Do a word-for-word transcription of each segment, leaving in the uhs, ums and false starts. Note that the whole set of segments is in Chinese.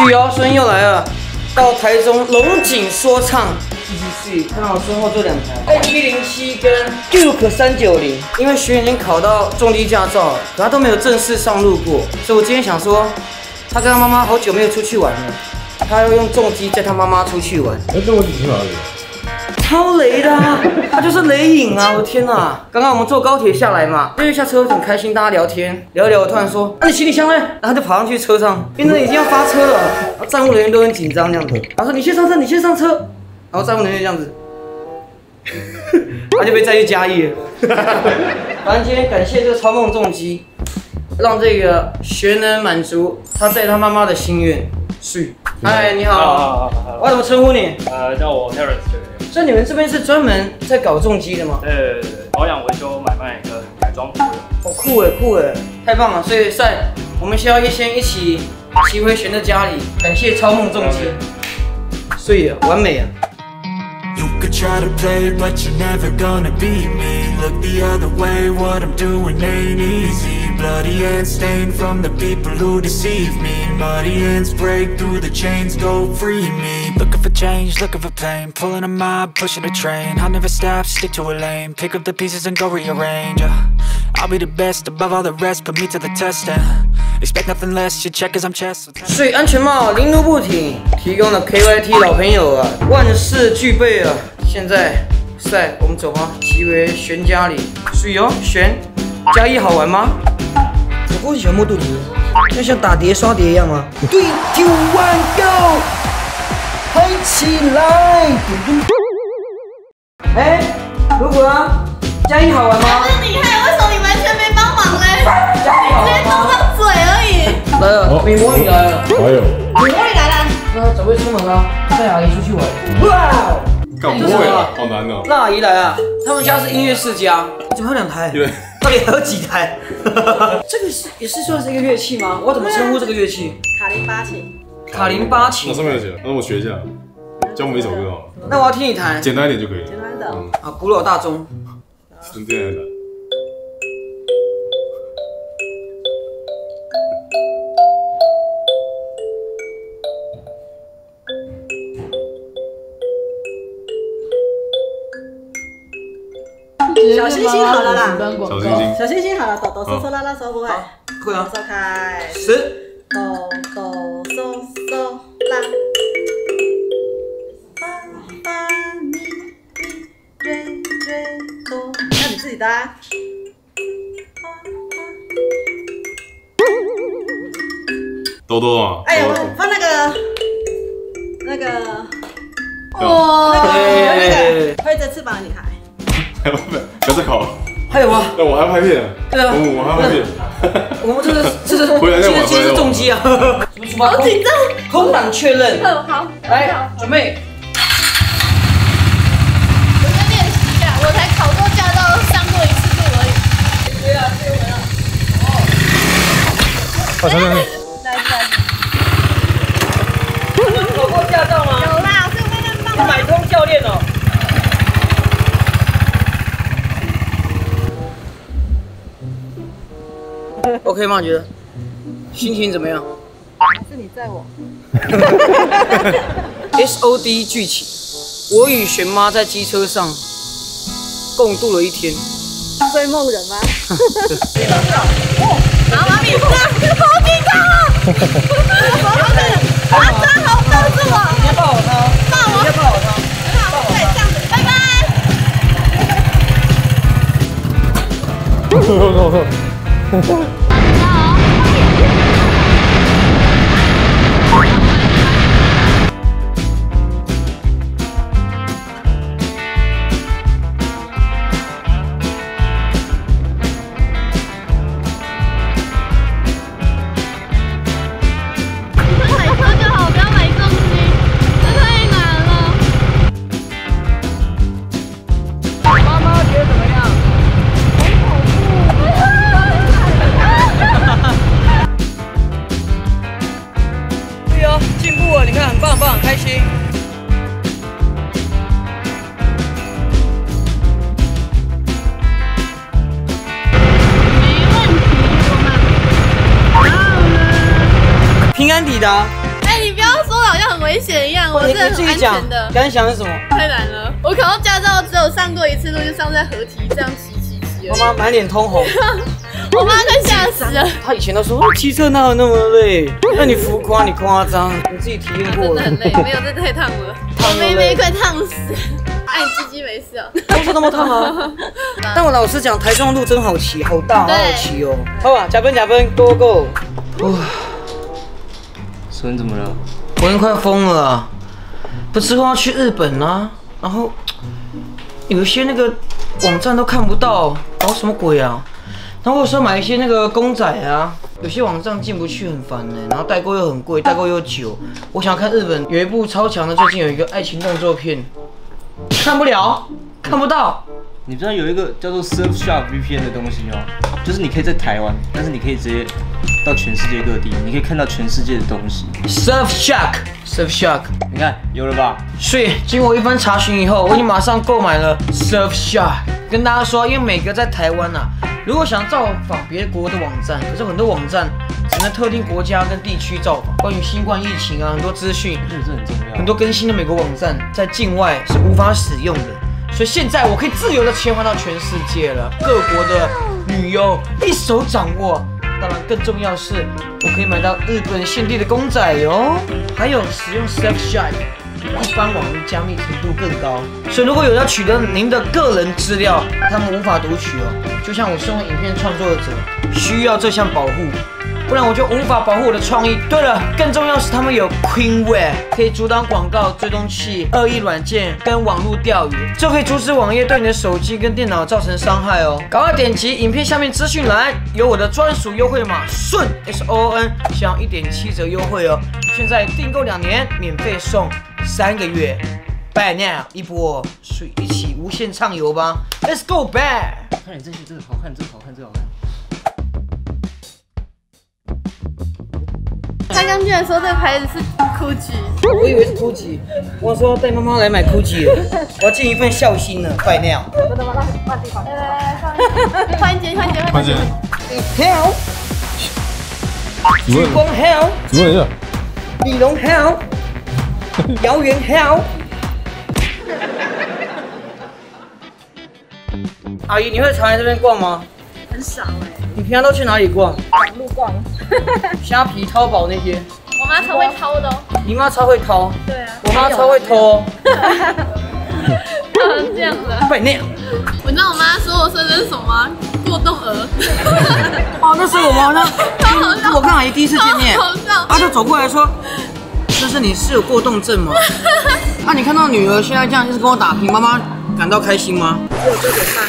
许瑶孙又来了，到台中龙井说唱。 继续看到我身后这两台 A 一零七跟 Duke 三九零，因为学员已经考到重机驾照了，可他都没有正式上路过，所以我今天想说，他跟他妈妈好久没有出去玩了，他要用重机载他妈妈出去玩。 哎，跟我姐去哪里？ 超雷的、啊，他就是雷影啊！我的天哪！刚刚我们坐高铁下来嘛，因为下车很开心，大家聊天聊一聊，我突然说：“那、啊、你行李箱呢？”然后他就跑上去车上，因为已经要发车了，然后站务人员都很紧张这样子。他说：“你先上车，你先上车。” 然后站务人员这样子，他就被载去嘉义了。反正今天感谢这个超梦重机，让这个学能满足他载他妈妈的心愿。是，嗨，你好，我要怎么称呼你？ 呃，叫我 Terence 就可以。 所以你们这边是专门在搞重机的吗？ 对对对，保养、维修、买卖跟改装都有。 哦，酷哎，酷哎，太棒了！所以赛，我们需要先一起骑回玄的家里，感谢超梦重机。所以完美啊！ You could try to play, but you're never gonna beat me. Look the other way, what I'm doing ain't easy. Bloody hands stained from the people who deceive me. Muddy hands break through the chains, go free me. Looking for change, looking for pain. Pulling a mob, pushing a train. I'll never stop, stick to a lane. Pick up the pieces and go rearrange. I'll be the best above all the rest, put me to the test and expect nothing less. You check as I'm chess. 所以安全帽零度不停，提供了 K Y T 老朋友啊，万事俱备啊。现在赛，我们走吧，骑回玄家里。所以哦，玄嘉义好玩吗？我不喜欢摸肚子，就像打碟刷碟一样吗 ？Three, two, one, go！ 嗨起来！哎，如果啊，嘉义好玩吗？ 是你害，为什么你完全没帮忙嘞？ 嘉义好直接动到嘴而已。 来了，美魔女来了。 还有， 美魔女来了。 那准备出门了，带阿姨出去玩。哇！ 干不会啊，好难哦。 那阿姨来啊，他们家是音乐世家，怎么有两台？ 对， 到底还有几台？这个是也是算是一个乐器吗？我怎么称呼这个乐器？ 卡林巴琴。 卡林巴琴。 那上面有写，那我学一下，教我们一首歌好了。 那我要听你弹， 简单一点就可以了。 简单的。 嗯， 啊，古老大钟。 是这样的。 小星星好了啦， 小星星， 小星星好了，抖抖嗦嗦拉拉手不会， 会啊， 手开， 十， 抖抖嗦嗦拉，发发咪咪瑞瑞哆，那你自己的啊。 多多啊， 哎呀，我放那个那个哇， 那个那个挥着翅膀的女孩。 还要不要再考？ 还有吗？ 那我还要拍片。 对啊， 我我还要拍片。 我们这是这是回来再玩， 今天是重机啊。 好紧张。 空档确认。 嗯，好， 来准备。 我在练习啊，我才考过驾照，上过一次路而已。对啊，对啊。哦。 啊，等等。 来来。 你考过驾照吗？ 有啦，所以我在那你买通教练哦。 OK 吗？觉得心情怎么样？ 是你载我。 S O D 剧情，我与玄妈在机车上共度了一天。 追梦人吗？然后妈咪，好紧张啊！啊，真好抱住我！ 你要抱我他， 抱我， 你要抱我他， 很好，对，这样子，拜拜。 走走走。 你看很棒很棒，很开心。没问题，我们到了。平安抵达。 哎，你不好像很危险一样，我你真的很安你自己讲全的。 感想是什么？ 太难了，我考到驾照只有上过一次路，就上在合体这样骑骑骑而已。 妈妈满脸通红。 我妈快吓死了。 他以前都说哦骑车哪有那么累？那你浮夸，你夸张，你自己体验过了。 真的很累，没有，这太烫了， 烫了我妹妹快烫死。哎，鸡鸡没事哦。 都是那么烫啊！但我老实讲，台中路真好骑，好大，好好骑哦。好吧，加分加分 ，Go Go！ 哇， 孙怎么了？ 我已经快疯了啊！不之后要去日本啊，然后有一些那个网站都看不到，搞什么鬼啊？然后我说买一些那个公仔啊，有些网站进不去，很烦呢。然后代购又很贵，代购又久。我想看日本有一部超强的，最近有一个爱情动作片，看不了，看不到。 你知道有一个叫做 Surfshark V P N 的东西吗？就是你可以在台湾，但是你可以直接到全世界各地，你可以看到全世界的东西。 Surfshark，Surfshark， 你看有了吧？ 所以经过一番查询以后，我已经马上购买了 Surfshark。跟大家说，因为每个在台湾啊，如果想造访别国的网站，可是很多网站只能特定国家跟地区造访。关于新冠疫情啊，很多资讯， 这很重要。 很多更新的美国网站在境外是无法使用的。所以现在我可以自由的切换到全世界了，各国的旅游一手掌握。当然，更重要是，我可以买到日本限定的公仔哟。还有使用 Surfshark， 一般网络加密程度更高，所以如果有要取得您的个人资料，他们无法读取哦。就像我身为影片创作者，需要这项保护。不然我就无法保护我的创意。对了，更重要是他们有 Queenware， 可以阻挡广告、追踪器、恶意软件跟网络钓鱼，就可以阻止网页对你的手机跟电脑造成伤害哦。赶快点击影片下面资讯栏，有我的专属优惠码顺 S O N， 享有一点七折优惠哦。现在订购两年免费送三个月 ，Buy now 一波，所以一起无限畅游吧 ，Let's go back。 看你这些，这个好看，这个好看，这个好看。 他刚居然说这个牌子是 Gucci， 我以为是 Gucci， 我说带妈妈来买 Gucci 了，我要尽一份孝心了，快尿。 换肩，换肩， 换肩。 好，举光好， 主问一下， 李龙好，姚元好。阿姨，你会常来这边逛吗？ 很少哎。 你平常都去哪里逛？ 网路逛。 虾皮、淘宝那些。 我妈超会掏的哦。 你妈超会掏。 对啊。 我妈超会偷哦。 这样的。 快那样。 我知道我妈说我生的是什么吗？过动儿。 哦，那时候我们好像，我跟阿姨第一次见面， 好笑。 她就走过来说：“这是你是有过动症吗？”那、啊、你看到女儿现在这样，就是跟我打拼，妈妈感到开心吗？只有这点胖。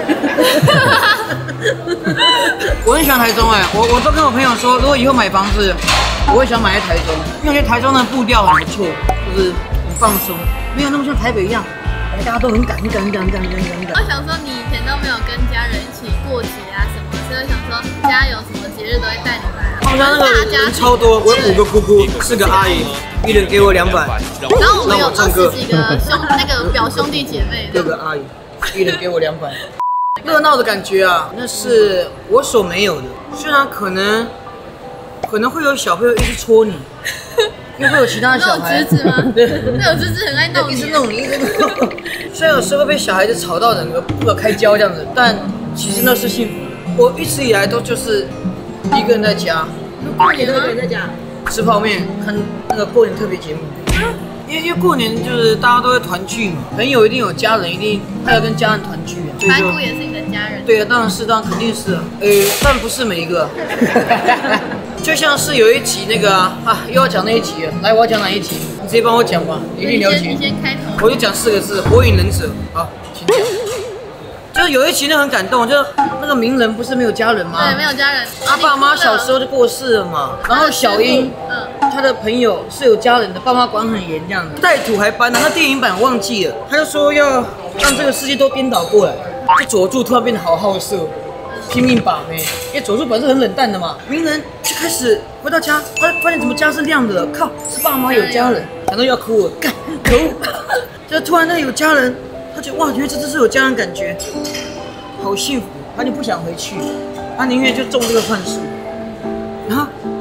我很喜欢台中哎、欸，我我都跟我朋友说，如果以后买房子，我会想买在台中，因为我觉得台中的步调很不错，就是很放松，没有那么像台北一样，大家都很赶很赶很赶很赶很赶很赶。 我想说你以前都没有跟家人一起过节啊什么，所以我想说家有什么节日都会带你来。 他们家那个人超多，我有五个姑姑，四个阿姨，一人给我两百。 然后我们有二十几个兄那个表兄弟姐妹， 六个阿姨，一人给我两百。热闹的感觉啊，那是我所没有的。虽然可能可能会有小朋友一直戳你，因为会有其他的小孩。 那有侄子吗？那有侄子很爱弄你， 一直弄你，一直弄。虽然有时候会被小孩子吵到整个不可开交这样子，但其实那是幸福。我一直以来都就是一个人在家， 过年都一个人在家吃泡面，看那个过年特别节目。因为因为过年就是大家都会团聚嘛，朋友一定有家人，一定他要跟家人团聚啊。 白骨也是你的家人。 对啊，当然是，当然肯定是啊。呃，但不是每一个。就像是有一集那个啊，啊又要讲那一集了。来，我要讲哪一集？你直接帮我讲吧，一定了解。 你先开头。 我就讲四个字：火影忍者。好，请讲。就是有一集那很感动，就那个鸣人不是没有家人吗？ 对，没有家人。 他爸妈小时候就过世了嘛，然后小樱，嗯，他的朋友是有家人的，爸妈管很严这样子。带土还搬了，那电影版我忘记了，他就说要让这个世界都颠倒过来，就佐助突然变得好好色，拼命把妹，因为佐助本身很冷淡的嘛。鸣人就开始回到家，他发现怎么家是亮的，靠，是爸妈有家人，感到要哭了，干，可恶，就突然那有家人。他觉得哇，原来这真是有家人感觉，好幸福。他就不想回去，他宁愿就中这个幻术。然后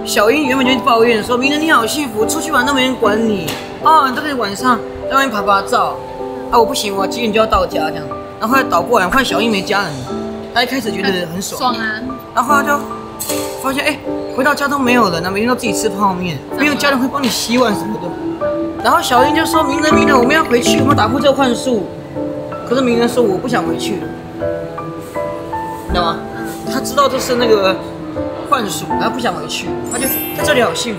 小英原本就抱怨说，明人你好幸福，出去玩都没人管你，哦，你都可以晚上在外面拍拍照，啊，我不行，我几点就要到家这样。然后后来倒过来，我看小英没家人，她一开始觉得很爽， 爽啊！ 然后后来就发现，哎，回到家都没有人了，每天都自己吃泡面，没有家人会帮你洗碗什么的。然后小英就说，明人明人，我们要回去，我们打破这个幻术。可是明人说，我不想回去，你知道吗？他知道这是那个幻术，他不想回去，他就在这里好幸福。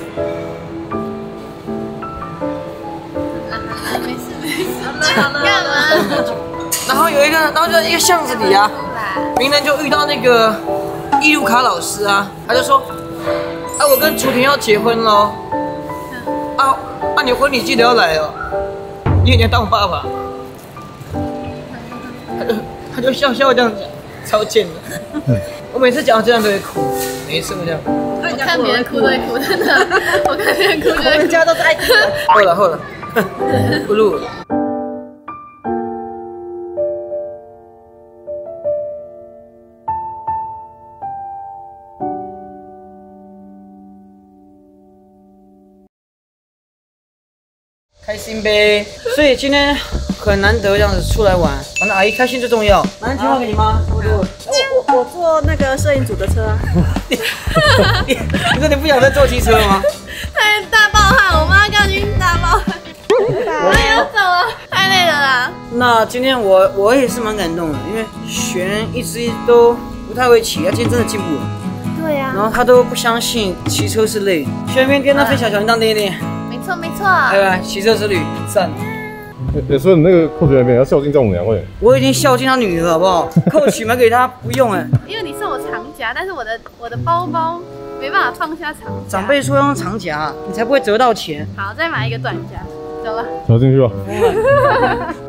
没事没事，干嘛？ 然后有一个，然后就一个巷子里啊，明人就遇到那个伊鲁卡老师啊，他就说，啊，我跟楚田要结婚喽，啊啊，你婚礼记得要来哦，因为你要当我爸爸。他就他就笑笑这样讲，超贱的。我每次讲到这样都会哭，每一次都这样。 我看别人哭都会哭，真的。我看别人哭就会哭。 家都在哭。后了后了，不录了。开心呗，所以今天很难得这样子出来玩，反正阿姨开心最重要。拿电话给你妈，我我我我坐那个摄影组的车啊。 你你说你不想再坐机车了吗？ 太大暴汗，我妈刚已经大暴汗，哎要走了，太累了啦。 那今天我我也是蛮感动的，因为璇一直都不太会骑，他今天真的进步了。 对呀、 然后他都不相信骑车是累的。璇边跟他分享小铃铛练一练， 没错没错。 拜拜，骑车之旅赞。 欸，所以你那个扣学那边要孝敬丈母娘会？ 我已经孝敬他女儿，好不好？扣取买给他不用哎。 因为你送我长夹，但是我的我的包包没办法放下长夹。 长辈说要用长夹，你才不会折到钱。 好，再买一个短夹，走了。 走进去吧。